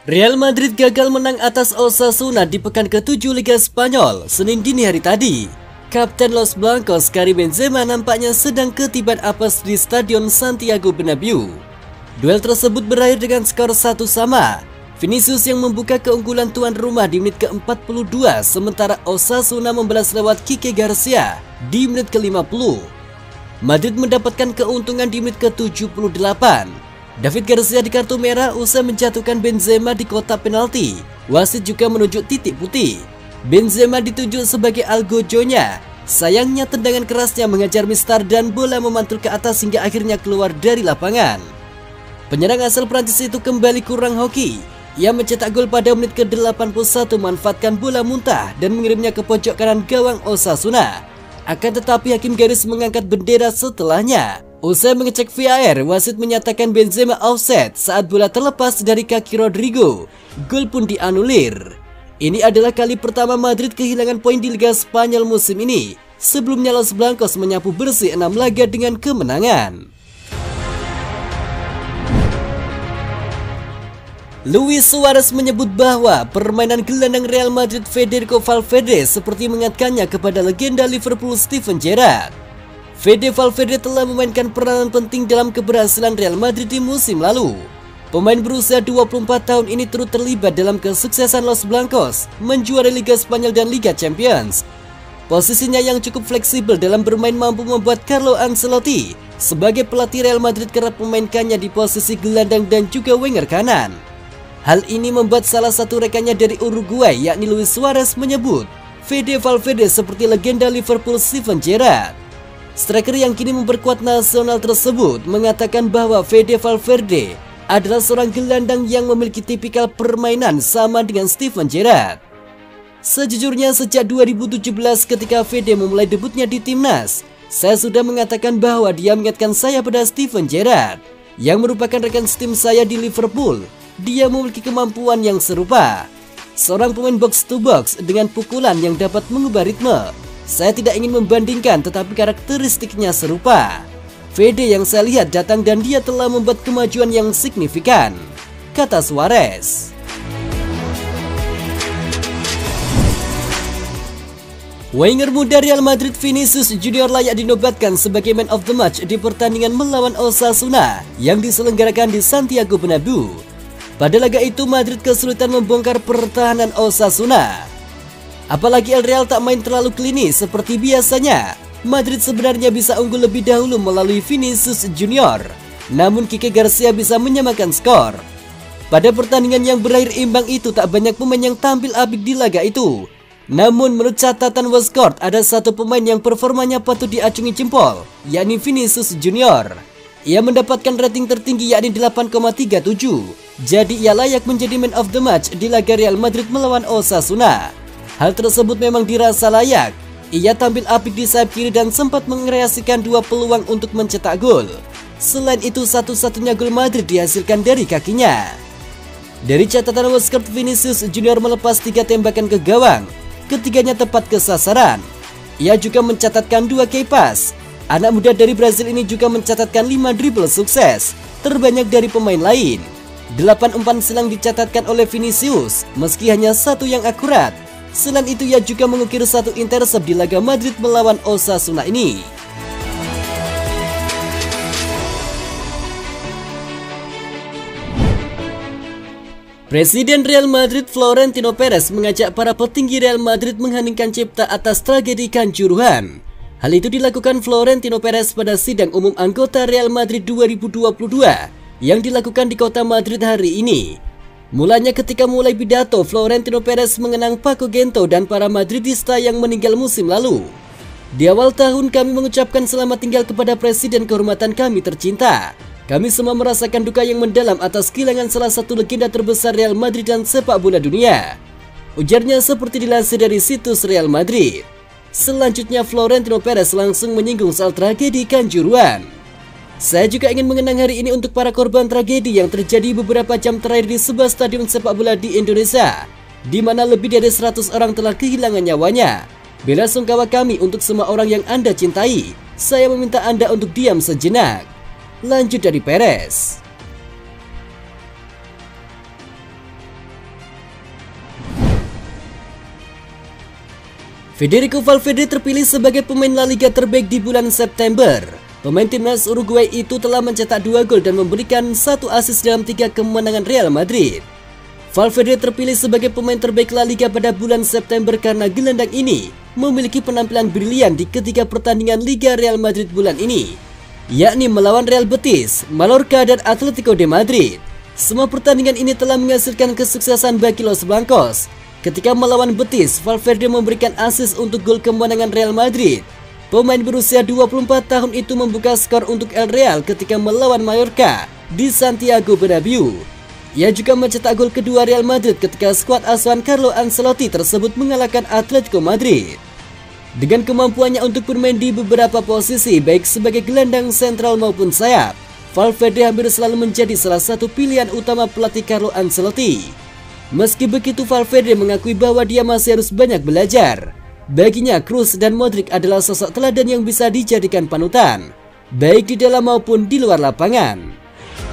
Real Madrid gagal menang atas Osasuna di pekan ke-7 Liga Spanyol Senin dini hari tadi. Kapten Los Blancos Karim Benzema nampaknya sedang ketiban apes di Stadion Santiago Bernabeu. Duel tersebut berakhir dengan skor 1-1. Vinicius yang membuka keunggulan tuan rumah di menit ke-42, sementara Osasuna membalas lewat Quique Garcia di menit ke-50. Madrid mendapatkan keuntungan di menit ke-78. David Garcia di kartu merah usai menjatuhkan Benzema di kotak penalti. Wasit juga menunjuk titik putih. Benzema ditunjuk sebagai algojonya. Sayangnya tendangan kerasnya mengajar Mistar dan bola memantul ke atas hingga akhirnya keluar dari lapangan. Penyerang asal Prancis itu kembali kurang hoki. Ia mencetak gol pada menit ke-81 memanfaatkan bola muntah dan mengirimnya ke pojok kanan gawang Osasuna. Akan tetapi hakim garis mengangkat bendera setelahnya. Usai mengecek VAR, wasit menyatakan Benzema offside saat bola terlepas dari kaki Rodrigo. Gol pun dianulir. Ini adalah kali pertama Madrid kehilangan poin di Liga Spanyol musim ini. Sebelumnya Los Blancos menyapu bersih 6 laga dengan kemenangan. Luis Suarez menyebut bahwa permainan gelandang Real Madrid Federico Valverde seperti mengingatkannya kepada legenda Liverpool Steven Gerrard. Valverde telah memainkan peranan penting dalam keberhasilan Real Madrid di musim lalu. Pemain berusia 24 tahun ini turut terlibat dalam kesuksesan Los Blancos menjuarai Liga Spanyol dan Liga Champions. Posisinya yang cukup fleksibel dalam bermain mampu membuat Carlo Ancelotti sebagai pelatih Real Madrid kerap memainkannya di posisi gelandang dan juga winger kanan. Hal ini membuat salah satu rekannya dari Uruguay yakni Luis Suarez menyebut Valverde seperti legenda Liverpool Steven Gerrard. Striker yang kini memperkuat nasional tersebut mengatakan bahwa Valverde adalah seorang gelandang yang memiliki tipikal permainan sama dengan Steven Gerrard. Sejujurnya sejak 2017 ketika Fede memulai debutnya di timnas, saya sudah mengatakan bahwa dia mengingatkan saya pada Steven Gerrard yang merupakan rekan tim saya di Liverpool. Dia memiliki kemampuan yang serupa, seorang pemain box to box dengan pukulan yang dapat mengubah ritme. Saya tidak ingin membandingkan, tetapi karakteristiknya serupa. Fede yang saya lihat datang dan dia telah membuat kemajuan yang signifikan, kata Suarez. Winger muda Real Madrid Vinicius Junior layak dinobatkan sebagai man of the match di pertandingan melawan Osasuna yang diselenggarakan di Santiago Bernabeu. Pada laga itu Madrid kesulitan membongkar pertahanan Osasuna. Apalagi El Real tak main terlalu klinis seperti biasanya. Madrid sebenarnya bisa unggul lebih dahulu melalui Vinicius Junior. Namun Quique Garcia bisa menyamakan skor. Pada pertandingan yang berakhir imbang itu tak banyak pemain yang tampil apik di laga itu. Namun menurut catatan Westcourt ada satu pemain yang performanya patut diacungi jempol, yakni Vinicius Junior. Ia mendapatkan rating tertinggi yakni 8,37. Jadi ia layak menjadi man of the match di laga Real Madrid melawan Osasuna. Hal tersebut memang dirasa layak. Ia tampil apik di sayap kiri dan sempat mengkreasikan 2 peluang untuk mencetak gol. Selain itu satu-satunya gol Madrid dihasilkan dari kakinya. Dari catatan Westcourt, Vinicius Junior melepas 3 tembakan ke gawang. Ketiganya tepat ke sasaran. Ia juga mencatatkan 2 key pass. Anak muda dari Brazil ini juga mencatatkan 5 dribble sukses, terbanyak dari pemain lain. 8 umpan silang dicatatkan oleh Vinicius, meski hanya 1 yang akurat. Selain itu ia juga mengukir 1 intercept di laga Madrid melawan Osasuna ini. Presiden Real Madrid Florentino Perez mengajak para petinggi Real Madrid mengheningkan cipta atas tragedi Kanjuruhan. Hal itu dilakukan Florentino Perez pada sidang umum anggota Real Madrid 2022 yang dilakukan di kota Madrid hari ini. Mulanya ketika mulai pidato, Florentino Perez mengenang Paco Gento dan para Madridista yang meninggal musim lalu. Di awal tahun kami mengucapkan selamat tinggal kepada presiden kehormatan kami tercinta. Kami semua merasakan duka yang mendalam atas kehilangan salah satu legenda terbesar Real Madrid dan sepak bola dunia. Ujarnya seperti dilansir dari situs Real Madrid. Selanjutnya Florentino Perez langsung menyinggung soal tragedi Kanjuruhan. Saya juga ingin mengenang hari ini untuk para korban tragedi yang terjadi beberapa jam terakhir di sebuah stadion sepak bola di Indonesia, di mana lebih dari 100 orang telah kehilangan nyawanya. Bela sungkawa kami untuk semua orang yang Anda cintai. Saya meminta Anda untuk diam sejenak. Lanjut dari Perez. Federico Valverde terpilih sebagai pemain La Liga terbaik di bulan September. Pemain timnas Uruguay itu telah mencetak 2 gol dan memberikan 1 assist dalam 3 kemenangan Real Madrid. Valverde terpilih sebagai pemain terbaik La Liga pada bulan September karena gelandang ini memiliki penampilan brilian di ketiga pertandingan Liga Real Madrid bulan ini, yakni melawan Real Betis, Mallorca, dan Atletico de Madrid. Semua pertandingan ini telah menghasilkan kesuksesan bagi Los Blancos. Ketika melawan Betis, Valverde memberikan assist untuk gol kemenangan Real Madrid. Pemain berusia 24 tahun itu membuka skor untuk El Real ketika melawan Mallorca di Santiago Bernabeu. Ia juga mencetak gol kedua Real Madrid ketika skuad asuhan Carlo Ancelotti tersebut mengalahkan Atletico Madrid. Dengan kemampuannya untuk bermain di beberapa posisi baik sebagai gelandang sentral maupun sayap, Valverde hampir selalu menjadi salah satu pilihan utama pelatih Carlo Ancelotti. Meski begitu, Valverde mengakui bahwa dia masih harus banyak belajar. Baginya, Kroos dan Modric adalah sosok teladan yang bisa dijadikan panutan, baik di dalam maupun di luar lapangan.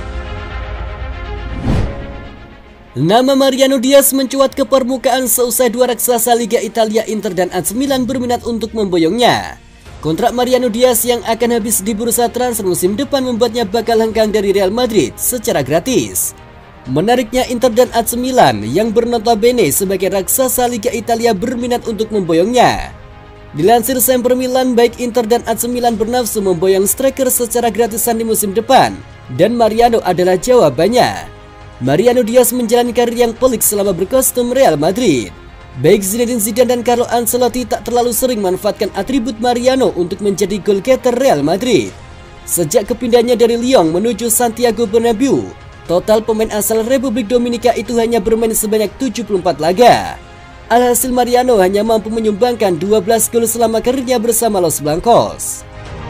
Nama Mariano Diaz mencuat ke permukaan seusai dua raksasa Liga Italia Inter dan AC Milan berminat untuk memboyongnya. Kontrak Mariano Diaz yang akan habis di bursa transfer musim depan membuatnya bakal hengkang dari Real Madrid secara gratis. Menariknya, Inter dan AC Milan yang bernotabene sebagai raksasa Liga Italia berminat untuk memboyongnya. Dilansir Sempre Milan, baik Inter dan AC Milan bernafsu memboyong striker secara gratisan di musim depan, dan Mariano adalah jawabannya. Mariano Diaz menjalani karir yang pelik selama berkostum Real Madrid. Baik Zinedine Zidane dan Carlo Ancelotti tak terlalu sering manfaatkan atribut Mariano untuk menjadi goal getter Real Madrid. Sejak kepindahannya dari Lyon menuju Santiago Bernabeu, total pemain asal Republik Dominika itu hanya bermain sebanyak 74 laga. Alhasil Mariano hanya mampu menyumbangkan 12 gol selama karirnya bersama Los Blancos.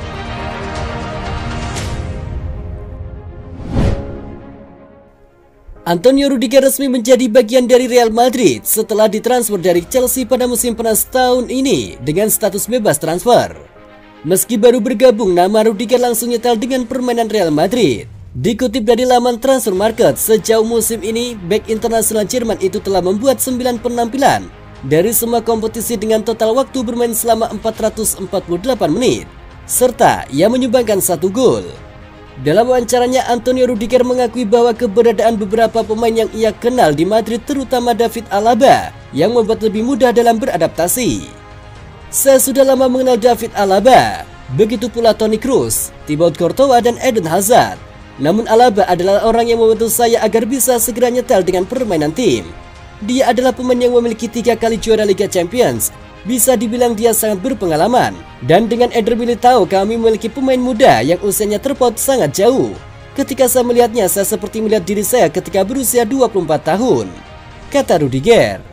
Antonio Rudiger resmi menjadi bagian dari Real Madrid setelah ditransfer dari Chelsea pada musim panas tahun ini dengan status bebas transfer. Meski baru bergabung, nama Rudiger langsung nyetel dengan permainan Real Madrid. Dikutip dari laman Transfer Market, sejauh musim ini, bek internasional Jerman itu telah membuat 9 penampilan dari semua kompetisi dengan total waktu bermain selama 448 menit, serta ia menyumbangkan 1 gol. Dalam wawancaranya, Antonio Rudiger mengakui bahwa keberadaan beberapa pemain yang ia kenal di Madrid, terutama David Alaba, yang membuat lebih mudah dalam beradaptasi. Saya sudah lama mengenal David Alaba, begitu pula Toni Kroos, Thibaut Courtois, dan Eden Hazard. Namun Alaba adalah orang yang membantu saya agar bisa segera nyetel dengan permainan tim. Dia adalah pemain yang memiliki 3 kali juara Liga Champions. Bisa dibilang dia sangat berpengalaman. Dan dengan Eder Militao, kami memiliki pemain muda yang usianya terpaut sangat jauh. Ketika saya melihatnya, saya seperti melihat diri saya ketika berusia 24 tahun, kata Rudiger.